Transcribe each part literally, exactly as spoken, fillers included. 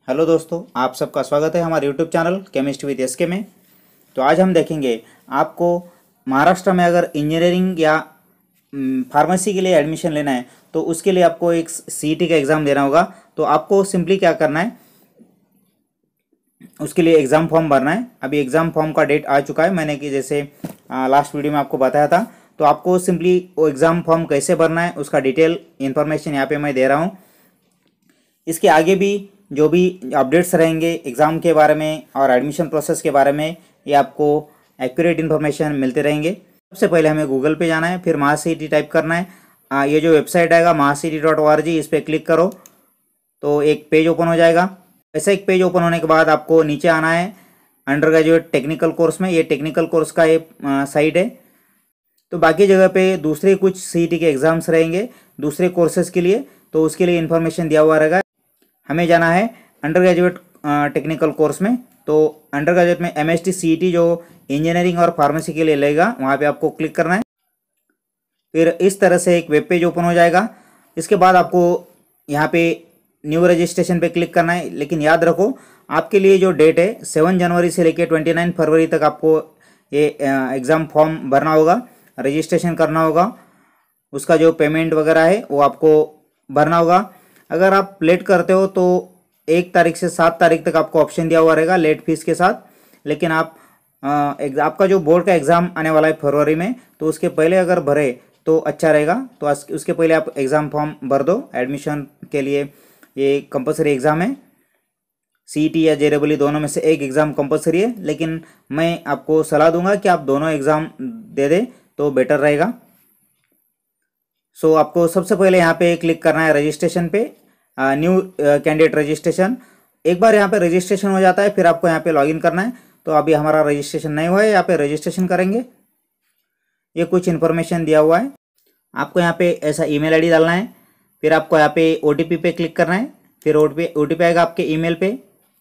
Hello दोस्तों, आप सबका स्वागत है हमारे YouTube channel chemistry with SK में। तो आज हम देखेंगे आपको महाराष्ट्र में अगर इंजीनियरिंग या फार्मेसी के लिए एडमिशन लेना है तो उसके लिए आपको एक सीईटी का एग्ज़ाम देना होगा। तो आपको सिंपली क्या करना है, उसके लिए एग्ज़ाम फॉर्म भरना है। अभी एग्ज़ाम फॉर्म का डेट आ चुका है, मैंने कि जैसे लास्ट वीडियो में आपको बताया था। तो आपको सिंपली वो एग्ज़ाम फॉर्म कैसे भरना है उसका डिटेल इन्फॉर्मेशन यहाँ पे मैं दे रहा हूँ। इसके आगे भी जो भी अपडेट्स रहेंगे एग्ज़ाम के बारे में और एडमिशन प्रोसेस के बारे में, ये आपको एक्यूरेट इन्फॉर्मेशन मिलते रहेंगे। सबसे पहले हमें गूगल पे जाना है, फिर महासीईटी टाइप करना है। आ, ये जो वेबसाइट आएगा महासीईटी डॉट ओ आर जी, इस पर क्लिक करो तो एक पेज ओपन हो जाएगा। ऐसा एक पेज ओपन होने के बाद आपको नीचे आना है अंडर ग्रेजुएट टेक्निकल कोर्स में। ये टेक्निकल कोर्स का एक साइट है। तो बाकी जगह पे दूसरे कुछ सीईटी के एग्ज़ाम्स रहेंगे दूसरे कोर्सेज़ के लिए, तो उसके लिए इन्फॉर्मेशन दिया हुआ रहेगा। हमें जाना है अंडर ग्रेजुएट टेक्निकल कोर्स में। तो अंडर ग्रेजुएट में एमएचटी सीईटी जो इंजीनियरिंग और फार्मेसी के लिए लेगा, वहाँ पे आपको क्लिक करना है। फिर इस तरह से एक वेब पेज ओपन हो जाएगा। इसके बाद आपको यहाँ पे न्यू रजिस्ट्रेशन पे क्लिक करना है। लेकिन याद रखो, आपके लिए जो डेट है सेवन जनवरी से लेकर ट्वेंटी नाइन फरवरी तक आपको ये एग्ज़ाम फॉर्म भरना होगा, रजिस्ट्रेशन करना होगा। उसका जो पेमेंट वगैरह है वो आपको भरना होगा। अगर आप लेट करते हो तो एक तारीख से सात तारीख तक आपको ऑप्शन दिया हुआ रहेगा लेट फीस के साथ। लेकिन आप आ, आपका जो बोर्ड का एग्ज़ाम आने वाला है फरवरी में, तो उसके पहले अगर भरे तो अच्छा रहेगा। तो उसके पहले आप एग्ज़ाम फॉर्म भर दो एडमिशन के लिए। ये कंपलसरी एग्ज़ाम है, सीईटी या जेडब्ल्यू दोनों में से एक एग्ज़ाम कंपलसरी है। लेकिन मैं आपको सलाह दूंगा कि आप दोनों एग्ज़ाम दे दें तो बेटर रहेगा। सो so, आपको सबसे पहले यहाँ पे क्लिक करना है रजिस्ट्रेशन पे, न्यू कैंडिडेट रजिस्ट्रेशन। एक बार यहाँ पे रजिस्ट्रेशन हो जाता है फिर आपको यहाँ पे लॉगिन करना है। तो अभी हमारा रजिस्ट्रेशन नहीं हुआ है, यहाँ पे रजिस्ट्रेशन करेंगे। ये कुछ इन्फॉर्मेशन दिया हुआ है, आपको यहाँ पे ऐसा ईमेल आईडी डालना है। फिर आपको यहाँ पे ओटीपी पे क्लिक करना है। फिर ओटीपी ओटीपी आएगा आपके ईमेल पे।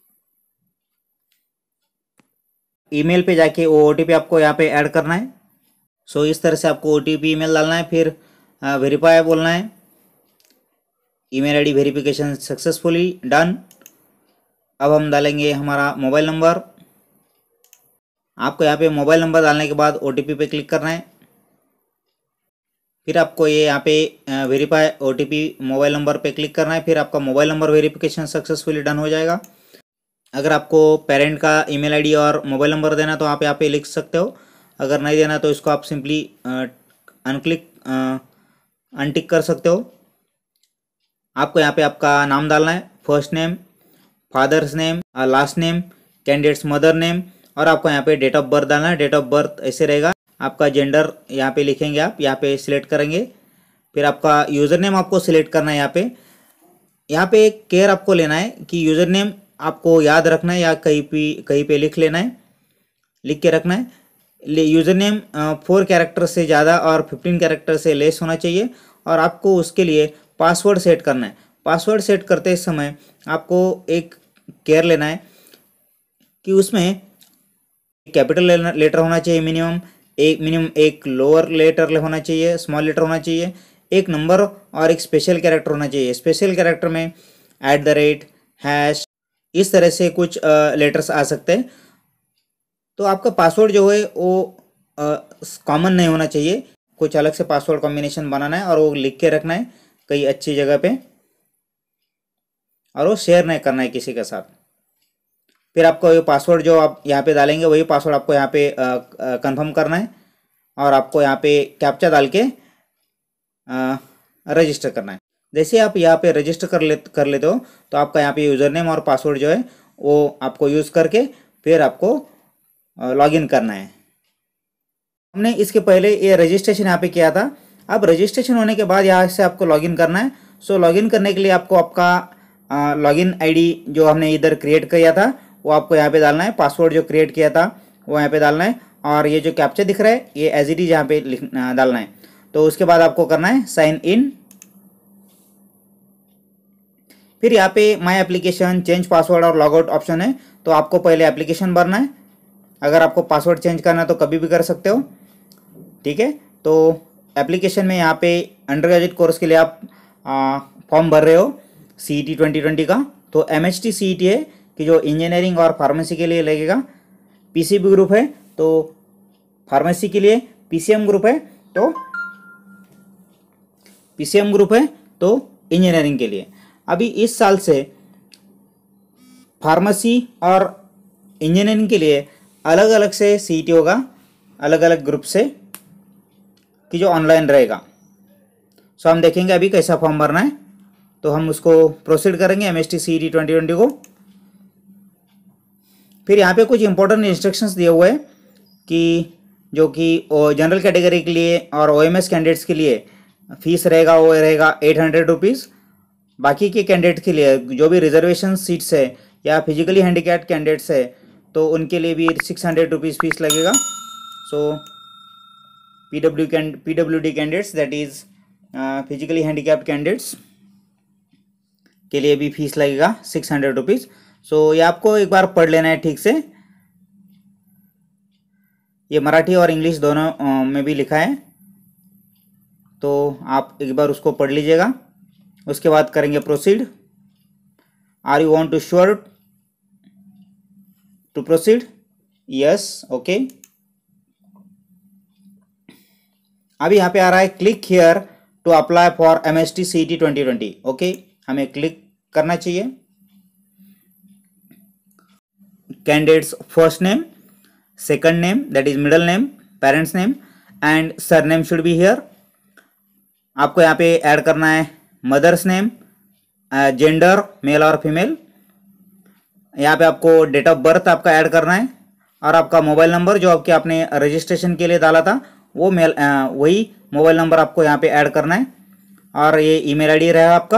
ईमेल पे जाके वो ओटीपी आपको यहाँ पे ऐड करना है। सो so, इस तरह से आपको ओटीपी ईमेल डालना है। फिर वेरीफाई बोलना है। Email ID verification successfully done. अब हम डालेंगे हमारा मोबाइल नंबर। आपको यहाँ पे मोबाइल नंबर डालने के बाद ओटीपी पे क्लिक करना है। फिर आपको ये यहाँ पे वेरीफाई ओटीपी मोबाइल नंबर पे क्लिक करना है। फिर आपका mobile number verification successfully done हो जाएगा। अगर आपको पेरेंट का ईमेल आईडी और मोबाइल नंबर देना तो आप यहाँ पे लिख सकते हो। अगर नहीं देना तो इसको आप सिंपली अनक्लिक अनटिक कर सकते हो। आपको यहाँ पे आपका नाम डालना है, first name, father's name, last name, candidate's mother name, और आपको यहाँ पे डेट ऑफ बर्थ डालना है। डेट ऑफ बर्थ ऐसे रहेगा। आपका जेंडर यहाँ पे लिखेंगे, आप यहाँ पे सिलेक्ट करेंगे। फिर आपका यूज़र नेम आपको सिलेक्ट करना है। यहाँ पे यहाँ पे एक केयर आपको लेना है कि यूज़र नेम आपको याद रखना है या कहीं पे कहीं पे लिख लेना है, लिख के रखना है। यूज़र नेम फोर कैरेक्टर से ज़्यादा और फिफ्टीन कैरेक्टर से लेस होना चाहिए। और आपको उसके लिए पासवर्ड सेट करना है। पासवर्ड सेट करते समय आपको एक केयर लेना है कि उसमें कैपिटल लेटर होना चाहिए, मिनिमम एक मिनिमम एक लोअर लेटर होना चाहिए, स्मॉल लेटर होना चाहिए, एक नंबर और एक स्पेशल कैरेक्टर होना चाहिए। स्पेशल कैरेक्टर में एट द रेट, हैश, इस तरह से कुछ लेटर्स आ सकते हैं। तो आपका पासवर्ड जो है वो कॉमन नहीं होना चाहिए, कुछ अलग से पासवर्ड कॉम्बिनेशन बनाना है और वो लिख के रखना है कहीं अच्छी जगह पे, और वो शेयर नहीं करना है किसी के साथ। फिर आपको ये पासवर्ड जो आप यहाँ पे डालेंगे वही पासवर्ड आपको यहाँ पे कंफर्म करना है और आपको यहाँ पे कैप्चा डाल के रजिस्टर करना है। जैसे आप यहाँ पे रजिस्टर कर ले कर लेते हो तो आपका यहाँ पे यूज़र नेम और पासवर्ड जो है वो आपको यूज़ करके फिर आपको लॉगिन करना है। हमने इसके पहले ये रजिस्ट्रेशन यहाँ पे किया था। अब रजिस्ट्रेशन होने के बाद यहाँ से आपको लॉगिन करना है। सो लॉगिन करने के लिए आपको आपका लॉगिन आईडी जो हमने इधर क्रिएट किया था वो आपको यहाँ पे डालना है। पासवर्ड जो क्रिएट किया था वो यहाँ पे डालना है। और ये जो कैप्चा दिख रहा है ये एज इट इज यहाँ पे लिख डालना है। तो उसके बाद आपको करना है साइन इन। फिर यहाँ पे माई एप्लीकेशन, चेंज पासवर्ड और लॉग आउट ऑप्शन है। तो आपको पहले एप्लीकेशन भरना है। अगर आपको पासवर्ड चेंज करना है तो कभी भी कर सकते हो, ठीक है। तो एप्लीकेशन में यहाँ पे अंडर ग्रेजुएट कोर्स के लिए आप फॉर्म भर रहे हो सीईटी ट्वेंटी ट्वेंटी का, तो M H T C E T है कि जो इंजीनियरिंग और फार्मेसी के लिए लगेगा। पी सी बी ग्रुप है तो फार्मेसी के लिए, पी सी एम ग्रुप है तो पी सी एम ग्रुप है तो इंजीनियरिंग के लिए। अभी इस साल से फार्मेसी और इंजीनियरिंग के लिए अलग अलग से सी ई टी होगा, अलग अलग ग्रुप से, कि जो ऑनलाइन रहेगा। सो हम देखेंगे अभी कैसा फॉर्म भरना है, तो हम उसको प्रोसीड करेंगे M H T C E T twenty twenty को। फिर यहाँ पे कुछ इंपॉर्टेंट इंस्ट्रक्शंस दिए हुए हैं कि जो कि जनरल कैटेगरी के लिए और ओ एम एस कैंडिडेट्स के लिए फीस रहेगा वो रहेगा एट हंड्रेड रुपीज़। बाकी के कैंडिडेट के लिए जो भी रिजर्वेशन सीट्स है या फिजिकली हैंडीकैप्ड कैंडिडेट्स है तो उनके लिए भी सिक्स हंड्रेड रुपीज़ फीस लगेगा। So P W cand P W D candidates that is physically handicapped candidates के लिए भी फीस लगेगा सिक्स हंड्रेड रुपीज़। सो ये आपको एक बार पढ़ लेना है ठीक से। ये मराठी और इंग्लिश दोनों में भी लिखा है, तो आप एक बार उसको पढ़ लीजिएगा। उसके बाद करेंगे proceed. Are you want to sure to proceed? Yes, okay. अभी यहाँ पे आ रहा है click here to apply for M H T C E T twenty twenty. Okay, हमें क्लिक करना चाहिए। Candidate's first name, second name that is middle name, parents name and surname should be here. आपको यहाँ पे add करना है mother's name, gender male और female. यहाँ पे आपको डेट ऑफ बर्थ आपका ऐड करना है और आपका मोबाइल नंबर जो आपके आपने रजिस्ट्रेशन के लिए डाला था वो मेल वही मोबाइल नंबर आपको यहाँ पे ऐड करना है और ये ईमेल आईडी रहेगा आपका।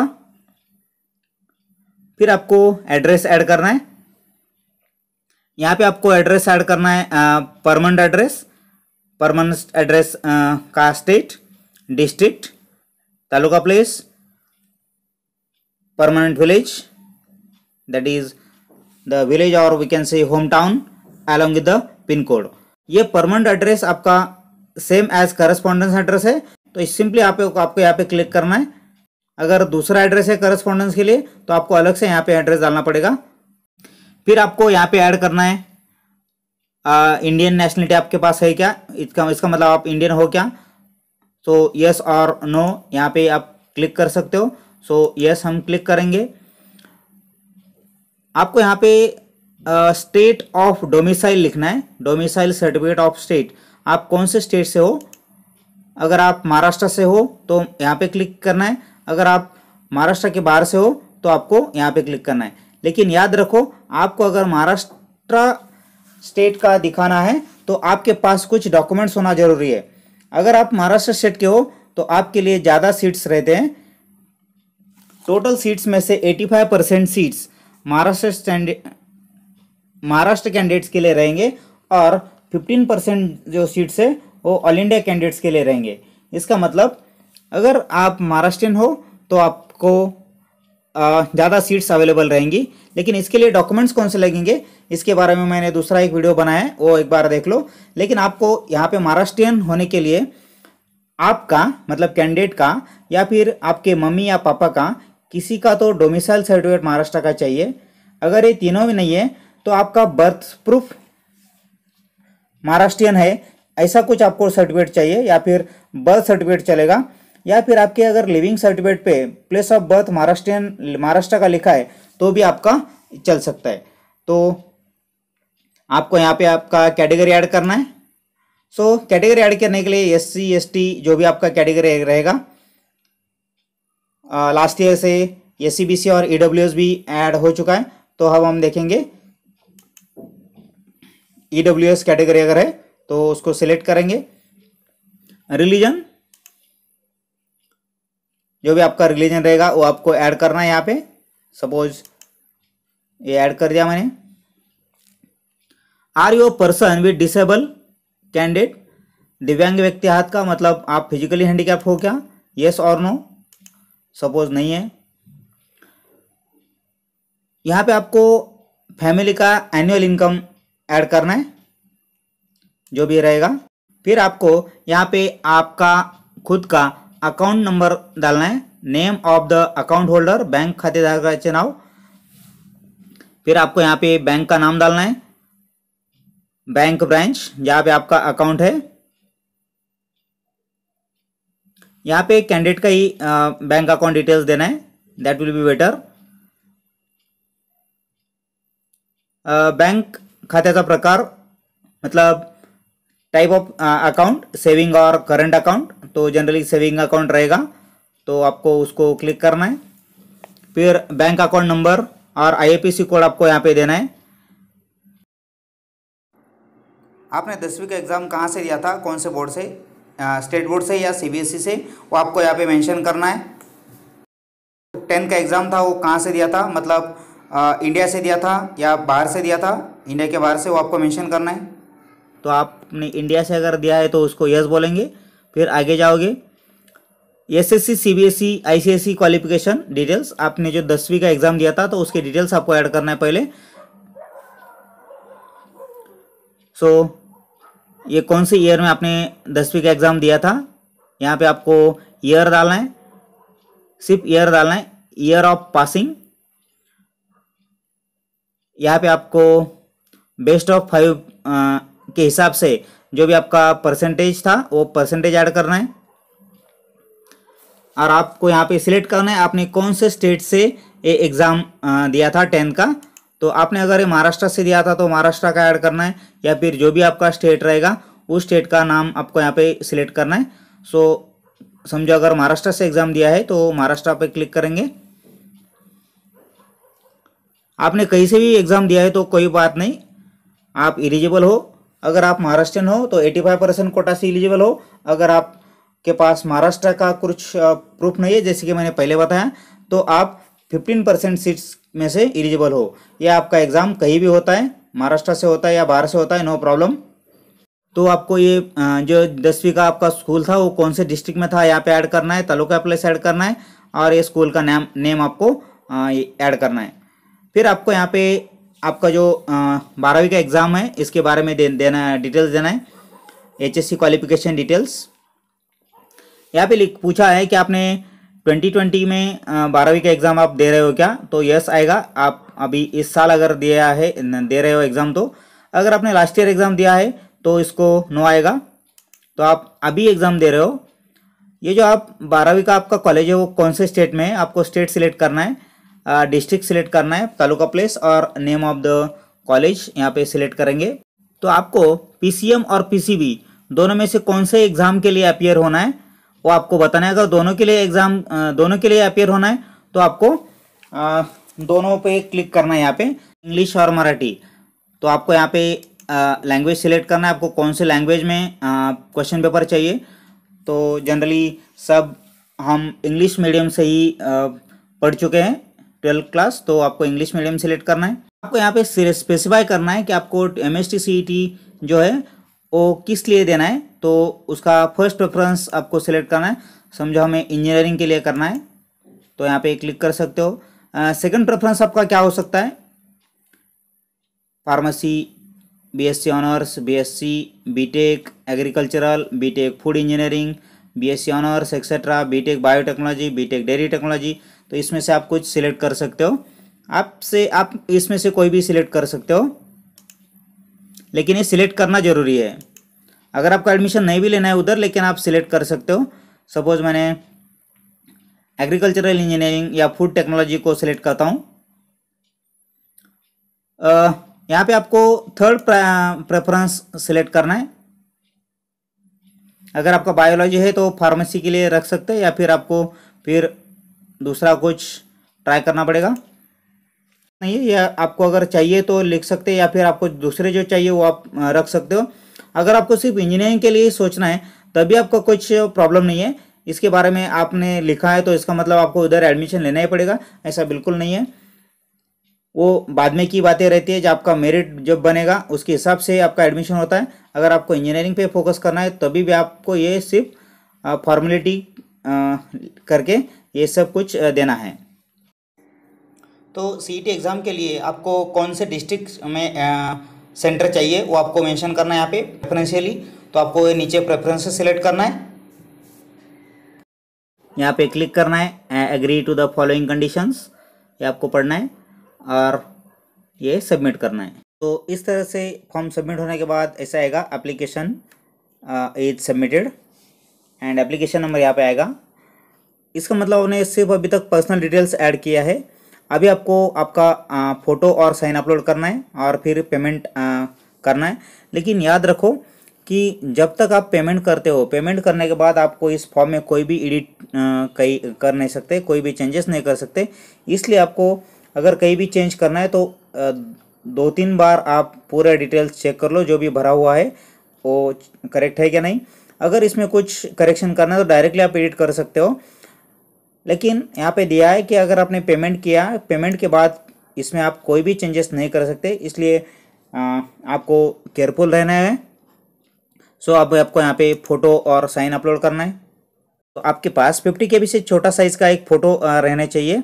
फिर आपको एड्रेस ऐड करना है। यहाँ पे आपको एड्रेस ऐड करना है परमानेंट एड्रेस, परमानेंट एड्रेस का state, district, taluka place, permanent village that is the village और we can say home town along with the pin code. ये परमानेंट एड्रेस आपका सेम एज करस्पॉन्डेंस एड्रेस है, तो इस simply आप आपको यहाँ पे क्लिक करना है। अगर दूसरा एड्रेस है करस्पॉन्डेंस के लिए तो आपको अलग से यहाँ पे एड्रेस डालना पड़ेगा। फिर आपको यहाँ पे ऐड करना है आ, इंडियन नेशनलिटी आपके पास है क्या, इसका इसका मतलब आप इंडियन हो क्या। सो यस और नो यहाँ पे आप क्लिक कर सकते हो। सो यस हम क्लिक करेंगे। आपको यहाँ पे स्टेट ऑफ डोमिसाइल लिखना है, डोमिसाइल सर्टिफिकेट ऑफ स्टेट। आप कौन से स्टेट से हो, अगर आप महाराष्ट्र से हो तो यहाँ पे क्लिक करना है, अगर आप महाराष्ट्र के बाहर से हो तो आपको यहाँ पे क्लिक करना है। लेकिन याद रखो आपको अगर महाराष्ट्र स्टेट का दिखाना है तो आपके पास कुछ डॉक्यूमेंट्स होना जरूरी है। अगर आप महाराष्ट्र स्टेट के हो तो आपके लिए ज़्यादा सीट्स रहते हैं। टोटल सीट्स में से पचासी percent seats Maharashtra Maharashtra candidates के लिए रहेंगे और पंद्रह परसेंट जो सीट्स है वो ऑल इंडिया कैंडिडेट्स के लिए रहेंगे। इसका मतलब अगर आप महाराष्ट्रियन हो तो आपको ज़्यादा सीट्स अवेलेबल रहेंगी। लेकिन इसके लिए डॉक्यूमेंट्स कौन से लगेंगे इसके बारे में मैंने दूसरा एक वीडियो बनाया है, वो एक बार देख लो। लेकिन आपको यहाँ पे महाराष्ट्रियन होने के लिए आपका मतलब कैंडिडेट का या फिर आपके मम्मी या पापा का किसी का तो डोमिसाइल सर्टिफिकेट महाराष्ट्र का चाहिए। अगर ये तीनों भी नहीं है तो आपका बर्थ प्रूफ महाराष्ट्रियन है ऐसा कुछ आपको सर्टिफिकेट चाहिए, या फिर बर्थ सर्टिफिकेट चलेगा, या फिर आपके अगर लिविंग सर्टिफिकेट पे place of birth Maharashtrian Maharashtra का लिखा है तो भी आपका चल सकता है। तो आपको यहाँ पे आपका कैटेगरी ऐड करना है। सो कैटेगरी ऐड करने के लिए एस सी एस टी जो भी आपका कैटेगरी रहेगा, लास्ट ईयर से एस सी बी सी और ई डब्ल्यू एस भी ऐड हो चुका है। तो अब हम देखेंगे ई डब्ल्यू एस कैटेगरी अगर है तो उसको सिलेक्ट करेंगे। रिलीजन जो भी आपका रिलीजन रहेगा वो आपको ऐड करना है यहाँ पे। सपोज ये ऐड कर दिया मैंने। Are you person with disable candidate, दिव्यांग व्यक्ति आहात का मतलब आप फिजिकली हैंडीकैप हो क्या, यस और नो। सपोज नहीं है। यहाँ पे आपको फैमिली का एनुअल इनकम ऐड करना है जो भी रहेगा। फिर आपको यहाँ पे आपका खुद का अकाउंट नंबर डालना है, name of the account holder bank खातेधारकाचे नाव, फिर आपको यहाँ पे बैंक का नाम डालना है, बैंक ब्रांच जहाँ पे आपका अकाउंट है। यहाँ पे कैंडिडेट का ही बैंक अकाउंट डिटेल्स देना है, that will be better. Bank खात्याचा प्रकार मतलब टाइप ऑफ अकाउंट, सेविंग और करंट अकाउंट, तो जनरली सेविंग अकाउंट रहेगा तो आपको उसको क्लिक करना है। फिर बैंक अकाउंट नंबर और आईएफएससी कोड आपको यहाँ पे देना है। आपने दसवीं का एग्ज़ाम कहाँ से दिया था, कौन से बोर्ड से, स्टेट बोर्ड से या सीबीएसई से, वो आपको यहाँ पे मेंशन करना है। टेंथ का एग्ज़ाम था वो कहाँ से दिया था, मतलब आ, इंडिया से दिया था या बाहर से दिया था, इंडिया के बाहर से, वो आपको मेंशन करना है। तो आपने इंडिया से अगर दिया है तो उसको यस बोलेंगे। फिर आगे जाओगे, SSC CBSE ICSE qualification details, आपने जो दसवीं का एग्ज़ाम दिया था तो उसके डिटेल्स आपको ऐड करना है पहले। सो so, ये कौन से ईयर में आपने दसवीं का एग्ज़ाम दिया था, यहाँ पे आपको ईयर डालना है, सिर्फ ईयर डालना है, ईयर ऑफ पासिंग। यहाँ पे आपको बेस्ट ऑफ फाइव के हिसाब से जो भी आपका परसेंटेज था वो परसेंटेज ऐड करना है। और आपको यहाँ पे सिलेक्ट करना है आपने कौन से स्टेट से ये एग्ज़ाम दिया था टेंथ का। तो आपने अगर ये महाराष्ट्र से दिया था तो महाराष्ट्र का ऐड करना है, या फिर जो भी आपका स्टेट रहेगा उस स्टेट का नाम आपको यहाँ पे सिलेक्ट करना है। सो समझो अगर महाराष्ट्र से एग्ज़ाम दिया है तो महाराष्ट्र पे क्लिक करेंगे। आपने कहीं से भी एग्ज़ाम दिया है तो कोई बात नहीं, आप एलिजिबल हो। अगर आप महाराष्ट्रियन हो तो पचासी परसेंट कोटा से एलिजिबल हो। अगर आप के पास महाराष्ट्र का कुछ प्रूफ नहीं है, जैसे कि मैंने पहले बताया, तो आप पंद्रह परसेंट सीट्स में से एलिजिबल हो। यह आपका एग्ज़ाम कहीं भी होता है, महाराष्ट्र से होता है या बाहर से होता है, नो प्रॉब्लम। तो आपको ये जो दसवीं का आपका स्कूल था वो कौन से डिस्ट्रिक्ट में था यहाँ पे ऐड करना है, तालुका प्लेस ऐड करना है, और ये स्कूल का नाम नेम आपको ऐड करना है। फिर आपको यहाँ पे आपका जो बारहवीं का एग्ज़ाम है इसके बारे में दे, देना डिटेल्स देना है, एचएससी क्वालिफिकेशन डिटेल्स। यहाँ पे लिख पूछा है कि आपने ट्वेंटी ट्वेंटी में बारहवीं का एग्ज़ाम आप दे रहे हो क्या, तो यस आएगा। आप अभी इस साल अगर दिया है दे रहे हो एग्ज़ाम, तो अगर आपने लास्ट ईयर एग्ज़ाम दिया है तो इसको नो आएगा। तो आप अभी एग्ज़ाम दे रहे हो। ये जो आप बारहवीं का आपका कॉलेज है वो कौन से स्टेट में है, आपको स्टेट सिलेक्ट करना है, डिस्ट्रिक्ट सिलेक्ट करना है, तालुका प्लेस और नेम ऑफ द कॉलेज यहाँ पे सिलेक्ट करेंगे। तो आपको पीसीएम और पीसीबी दोनों में से कौन से एग्ज़ाम के लिए अपियर होना है वो आपको बताना है। अगर दोनों के लिए एग्ज़ाम दोनों के लिए अपियर होना है तो आपको आ, दोनों पे क्लिक करना है, यहाँ पे इंग्लिश और मराठी। तो आपको यहाँ पे लैंग्वेज सिलेक्ट करना है, आपको कौन से लैंग्वेज में क्वेश्चन पेपर चाहिए। तो जनरली सब हम इंग्लिश मीडियम से ही आ, पढ़ चुके हैं ट्वेल्थ क्लास, तो आपको इंग्लिश मीडियम सिलेक्ट करना है। आपको यहाँ पे स्पेसिफाई करना है कि आपको एमएचटी सीईटी जो है वो किस लिए देना है, तो उसका फर्स्ट प्रेफरेंस आपको सिलेक्ट करना है। समझो हमें इंजीनियरिंग के लिए करना है तो यहाँ पे क्लिक कर सकते हो। सेकंड प्रेफरेंस आपका क्या हो सकता है, pharmacy, BSc honours, BSc BTech agricultural, BTech food engineering, BSc honours etcetera, BTech biotechnology, BTech dairy technology. तो इसमें से आप कुछ सिलेक्ट कर सकते हो, आपसे आप इसमें से कोई भी सिलेक्ट कर सकते हो, लेकिन ये सिलेक्ट करना ज़रूरी है। अगर आपका एडमिशन नहीं भी लेना है उधर, लेकिन आप सिलेक्ट कर सकते हो। सपोज मैंने एग्रीकल्चरल इंजीनियरिंग या फूड टेक्नोलॉजी को सिलेक्ट करता हूँ। यहाँ पे आपको थर्ड प्रेफरेंस सिलेक्ट करना है। अगर आपका बायोलॉजी है तो फार्मेसी के लिए रख सकते हैं, या फिर आपको फिर दूसरा कुछ ट्राई करना पड़ेगा। नहीं है, या आपको अगर चाहिए तो लिख सकते हैं, या फिर आपको दूसरे जो चाहिए वो आप रख सकते हो। अगर आपको सिर्फ इंजीनियरिंग के लिए सोचना है तभी आपको कुछ प्रॉब्लम नहीं है। इसके बारे में आपने लिखा है तो इसका मतलब आपको उधर एडमिशन लेना ही पड़ेगा, ऐसा बिल्कुल नहीं है। वो बाद में की बातें रहती है, जब आपका मेरिट जब बनेगा उसके हिसाब से आपका एडमिशन होता है। अगर आपको इंजीनियरिंग पे फोकस करना है तभी भी आपको ये सिर्फ फॉर्मेलिटी करके ये सब कुछ देना है। तो सीईटी एग्ज़ाम के लिए आपको कौन से डिस्ट्रिक्ट में आ, सेंटर चाहिए वो आपको मेंशन करना है यहाँ पे प्रेफरेंशियली। तो आपको ये नीचे प्रेफरेंसेस सेलेक्ट करना है, यहाँ पे क्लिक करना है, agree to the following conditions, ये आपको पढ़ना है। और ये सबमिट करना है। तो इस तरह से फॉर्म सबमिट होने के बाद ऐसा आएगा, application is submitted and application number यहाँ पे आएगा। इसका मतलब उन्हें सिर्फ अभी तक पर्सनल डिटेल्स ऐड किया है। अभी आपको आपका आ, फ़ोटो और साइन अपलोड करना है और फिर पेमेंट आ, करना है। लेकिन याद रखो कि जब तक आप पेमेंट करते हो, पेमेंट करने के बाद आपको इस फॉर्म में कोई भी एडिट कहीं कर नहीं सकते, कोई भी चेंजेस नहीं कर सकते। इसलिए आपको अगर कहीं भी चेंज करना है तो आ, दो तीन बार आप पूरा डिटेल्स चेक कर लो, जो भी भरा हुआ है वो करेक्ट है क्या नहीं। अगर इसमें कुछ करेक्शन करना है तो डायरेक्टली आप एडिट कर सकते हो। लेकिन यहाँ पे दिया है कि अगर आपने पेमेंट किया, पेमेंट के बाद इसमें आप कोई भी चेंजेस नहीं कर सकते, इसलिए आ, आपको केयरफुल रहना है। सो अब आपको यहाँ पे फ़ोटो और साइन अपलोड करना है। तो आपके पास फिफ्टी के बी से छोटा साइज़ का एक फ़ोटो रहना चाहिए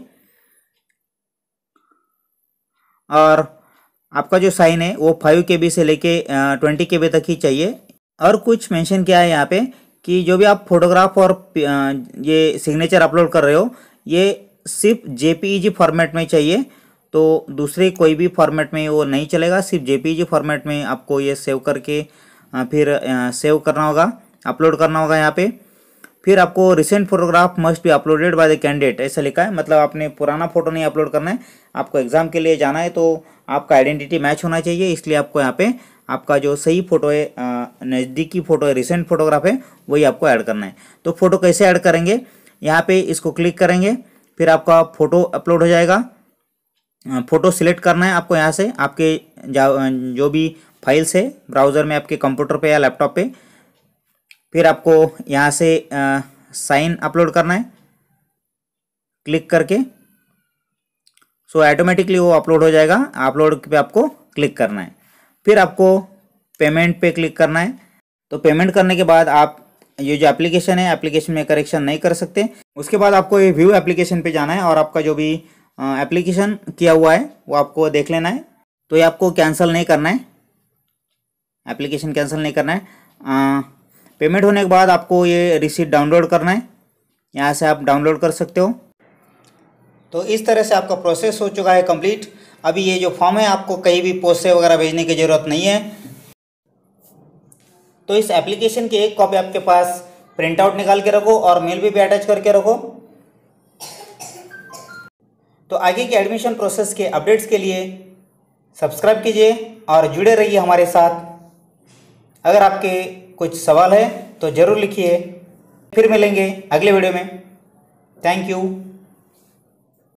और आपका जो साइन है वो फाइव के बी से लेके ट्वेंटी के बी तक ही चाहिए। और कुछ मेंशन किया है यहाँ पे कि जो भी आप फोटोग्राफ और ये सिग्नेचर अपलोड कर रहे हो, ये सिर्फ जेपीईजी फॉर्मेट में चाहिए। तो दूसरे कोई भी फॉर्मेट में वो नहीं चलेगा, सिर्फ जेपीईजी फॉर्मेट में आपको ये सेव करके फिर सेव करना होगा, अपलोड करना होगा यहाँ पे। फिर आपको recent photograph must be uploaded by the candidate ऐसा लिखा है, मतलब आपने पुराना फोटो नहीं अपलोड करना है। आपको एग्जाम के लिए जाना है तो आपका आइडेंटिटी मैच होना चाहिए, इसलिए आपको यहाँ पे आपका जो सही फोटो है, नज़दीकी फोटो है, रिसेंट फोटोग्राफ है, वही आपको ऐड करना है। तो फोटो कैसे ऐड करेंगे, यहाँ पे इसको क्लिक करेंगे, फिर आपका फोटो अपलोड हो जाएगा। फोटो सिलेक्ट करना है आपको यहाँ से, आपके जो भी फाइल्स है ब्राउज़र में, आपके कंप्यूटर पे या लैपटॉप पे। फिर आपको यहाँ से साइन अपलोड करना है क्लिक करके। सो ऑटोमेटिकली वो अपलोड हो जाएगा, अपलोड पे आपको क्लिक करना है। फिर आपको पेमेंट पे क्लिक करना है। तो पेमेंट करने के बाद आप ये जो एप्लीकेशन है, एप्लीकेशन में करेक्शन नहीं कर सकते। उसके बाद आपको ये व्यू एप्लीकेशन पे जाना है और आपका जो भी एप्लीकेशन किया हुआ है वो आपको देख लेना है। तो ये आपको कैंसिल नहीं करना है, एप्लीकेशन कैंसिल नहीं करना है। आ, पेमेंट होने के बाद आपको ये रिसीट डाउनलोड करना है, यहाँ से आप डाउनलोड कर सकते हो। तो इस तरह से आपका प्रोसेस हो चुका है कंप्लीट। अभी ये जो फॉर्म है आपको कहीं भी पोस्ट से वगैरह भेजने की ज़रूरत नहीं है। तो इस एप्लीकेशन की एक कॉपी आपके पास प्रिंट आउट निकाल के रखो और मेल भी अटैच करके रखो। तो आगे के एडमिशन प्रोसेस के अपडेट्स के लिए सब्सक्राइब कीजिए और जुड़े रहिए हमारे साथ। अगर आपके कुछ सवाल है तो ज़रूर लिखिए। फिर मिलेंगे अगले वीडियो में। Thank you.